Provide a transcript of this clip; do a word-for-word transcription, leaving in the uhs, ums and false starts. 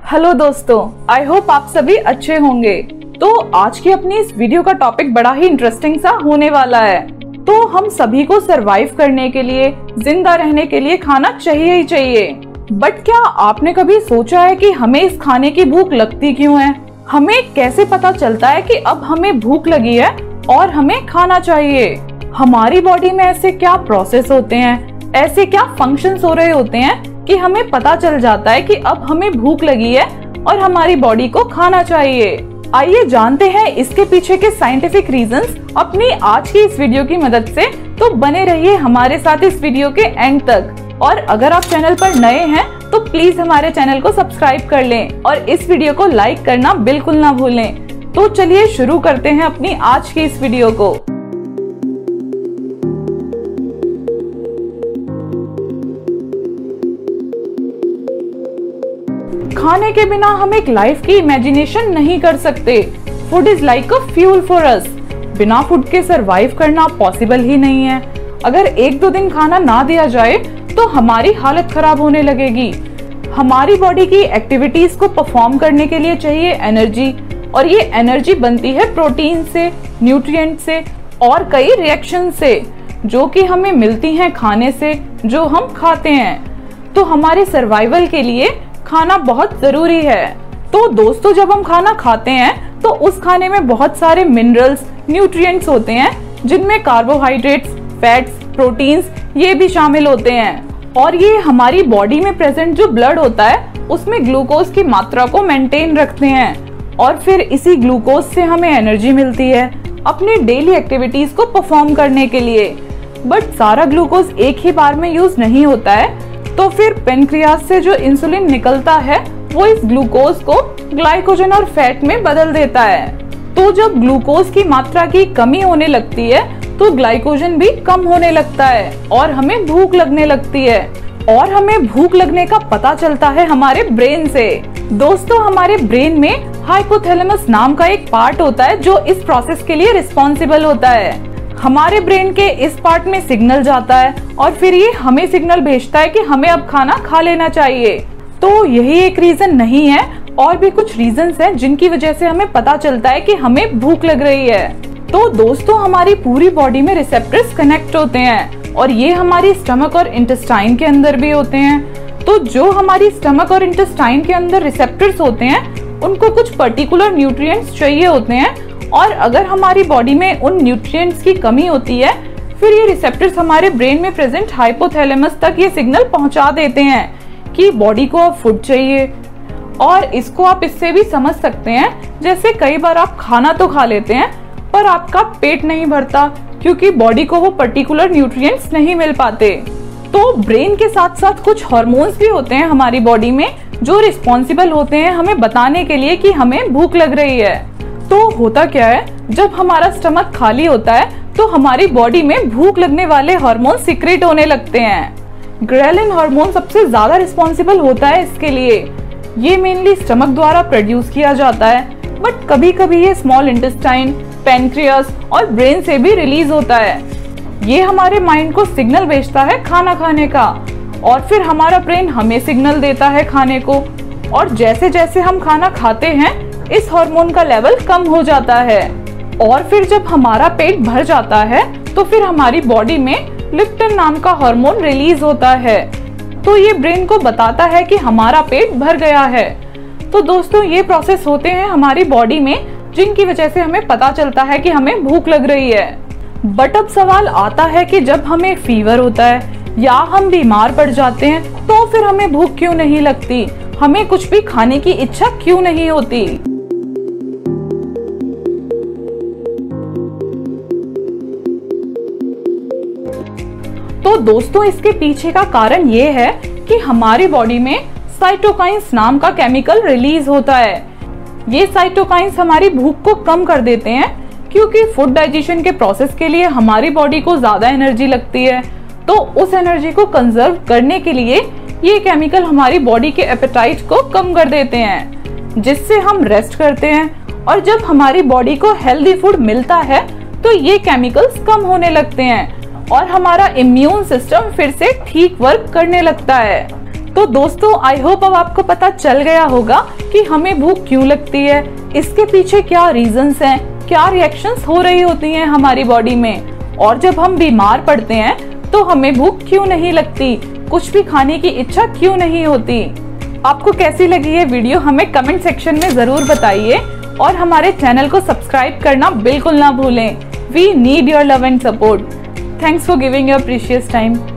Hello दोस्तों, I hope आप सभी अच्छे होंगे। तो आज की अपनी इस वीडियो का टॉपिक बड़ा ही इंटरेस्टिंग सा होने वाला है। तो हम सभी को सरवाइव करने के लिए, जिंदा रहने के लिए खाना चाहिए ही चाहिए। बट क्या आपने कभी सोचा है कि हमें इस खाने की भूख लगती क्यों है? हमें कैसे पता चलता है कि अब हमें भूख लगी है और हमें खाना चाहिए? हमारी बॉडी में ऐसे क्या प्रोसेस होते हैं, ऐसे क्या फंक्शंस हो रहे होते हैं कि हमें पता चल जाता है कि अब हमें भूख लगी है और हमारी बॉडी को खाना चाहिए। आइए जानते हैं इसके पीछे के साइंटिफिक रीजंस अपनी आज की इस वीडियो की मदद से। तो बने रहिए हमारे साथ इस वीडियो के एंड तक। और अगर आप चैनल पर नए हैं तो प्लीज हमारे चैनल को सब्सक्राइब कर लें और इस वीडियो को लाइक करना बिल्कुल ना भूलें। तो चलिए शुरू करते हैं अपनी आज की इस वीडियो को। खाने के बिना हम एक लाइफ की इमेजिनेशन नहीं कर सकते। Food is like a fuel for us. बिना फूड के सरवाइव करना पॉसिबल ही नहीं है। अगर एक दो दिन खाना ना दिया जाए तो हमारी हालत खराब होने लगेगी। हमारी बॉडी की एक्टिविटीज को परफॉर्म करने के लिए चाहिए एनर्जी, और ये एनर्जी बनती है प्रोटीन से, न्यूट्रिएंट से और कई रिएक्शन से, जो कि हमें मिलती हैं खाने से, जो हम खाते हैं। तो हमारे सर्वाइवल के लिए खाना बहुत जरूरी है। तो दोस्तों, जब हम खाना खाते हैं तो उस खाने में बहुत सारे मिनरल्स, न्यूट्रिएंट्स होते हैं, जिनमें कार्बोहाइड्रेट्स, फैट्स, प्रोटीन्स ये भी शामिल होते हैं। और ये हमारी बॉडी में प्रेजेंट जो ब्लड होता है उसमें ग्लूकोज की मात्रा को मेंटेन रखते हैं, और फिर इसी ग्लूकोज से हमें एनर्जी मिलती है अपनी डेली एक्टिविटीज को परफॉर्म करने के लिए। बट सारा ग्लूकोज एक ही बार में यूज नहीं होता है, तो फिर पेनक्रियाज से जो इंसुलिन निकलता है वो इस ग्लूकोज को ग्लाइकोजन और फैट में बदल देता है। तो जब ग्लूकोज की मात्रा की कमी होने लगती है तो ग्लाइकोजन भी कम होने लगता है और हमें भूख लगने लगती है। और हमें भूख लगने का पता चलता है हमारे ब्रेन से। दोस्तों, हमारे ब्रेन में हाइपोथैलेमस नाम का एक पार्ट होता है जो इस प्रोसेस के लिए रिस्पॉन्सिबल होता है। हमारे ब्रेन के इस पार्ट में सिग्नल जाता है और फिर ये हमें सिग्नल भेजता है कि हमें अब खाना खा लेना चाहिए। तो यही एक रीजन नहीं है, और भी कुछ रीजंस हैं जिनकी वजह से हमें पता चलता है कि हमें भूख लग रही है। तो दोस्तों, हमारी पूरी बॉडी में रिसेप्टर्स कनेक्ट होते हैं और ये हमारी स्टमक और इंटेस्टाइन के अंदर भी होते हैं। तो जो हमारी स्टमक और इंटेस्टाइन के अंदर रिसेप्टर्स होते हैं उनको कुछ पर्टिकुलर न्यूट्रिएंट्स चाहिए होते हैं, और अगर हमारी बॉडी में उन न्यूट्रिएंट्स की कमी होती है फिर ये रिसेप्टर्स हमारे ब्रेन में प्रेजेंट हाइपोथैलेमस तक ये सिग्नल पहुंचा देते हैं कि बॉडी को अब फूड चाहिए। और इसको आप इससे भी समझ सकते हैं, जैसे कई बार आप खाना तो खा लेते हैं पर आपका पेट नहीं भरता क्योंकि बॉडी को वो पर्टिकुलर न्यूट्रिएंट्स नहीं मिल पाते। तो ब्रेन के साथ साथ कुछ हार्मोन्स भी होते हैं हमारी बॉडी में जो रिस्पॉन्सिबल होते हैं हमें बताने के लिए कि हमें भूख लग रही है। तो होता क्या है, जब हमारा स्टमक खाली होता है तो हमारी बॉडी में भूख लगने वाले हार्मोन सीक्रेट होने लगते हैं। ग्रेलिन हार्मोन सबसे ज्यादा रिस्पॉन्सिबल होता है इसके लिए। ये मेनली स्टमक द्वारा प्रोड्यूस किया जाता है, बट कभी कभी ये स्मॉल इंटेस्टाइन, पैनक्रियास और ब्रेन से भी रिलीज होता है। ये हमारे माइंड को सिग्नल भेजता है खाना खाने का, और फिर हमारा ब्रेन हमें सिग्नल देता है खाने को। और जैसे जैसे हम खाना खाते हैं इस हार्मोन का लेवल कम हो जाता है, और फिर जब हमारा पेट भर जाता है तो फिर हमारी बॉडी में लेप्टिन नाम का हार्मोन रिलीज होता है। तो ये ब्रेन को बताता है कि हमारा पेट भर गया है। तो दोस्तों, ये प्रोसेस होते हैं हमारी बॉडी में जिनकी वजह से हमें पता चलता है कि हमें भूख लग रही है। बट अब सवाल आता है कि जब हमें फीवर होता है या हम बीमार पड़ जाते हैं तो फिर हमें भूख क्यों नहीं लगती, हमें कुछ भी खाने की इच्छा क्यों नहीं होती? तो दोस्तों, इसके पीछे का कारण ये है कि हमारी बॉडी में साइटोकाइंस नाम का केमिकल रिलीज होता है। ये साइटोकाइंस हमारी भूख को कम कर देते हैं क्योंकि फूड डाइजेशन के प्रोसेस के लिए हमारी बॉडी को ज्यादा एनर्जी लगती है। तो उस एनर्जी को कंजर्व करने के लिए ये केमिकल हमारी बॉडी के एपेटाइट को कम कर देते हैं, जिससे हम रेस्ट करते हैं। और जब हमारी बॉडी को हेल्दी फूड मिलता है तो ये केमिकल्स कम होने लगते हैं और हमारा इम्यून सिस्टम फिर से ठीक वर्क करने लगता है। तो दोस्तों आई होप अब आपको पता चल गया होगा कि हमें भूख क्यों लगती है, इसके पीछे क्या रीजंस हैं, क्या रिएक्शंस हो रही होती हैं हमारी बॉडी में, और जब हम बीमार पड़ते हैं तो हमें भूख क्यों नहीं लगती, कुछ भी खाने की इच्छा क्यों नहीं होती। आपको कैसी लगी ये वीडियो हमें कमेंट सेक्शन में जरूर बताइए और हमारे चैनल को सब्सक्राइब करना बिल्कुल ना भूलें। We need your love and support. Thanks for giving your precious time.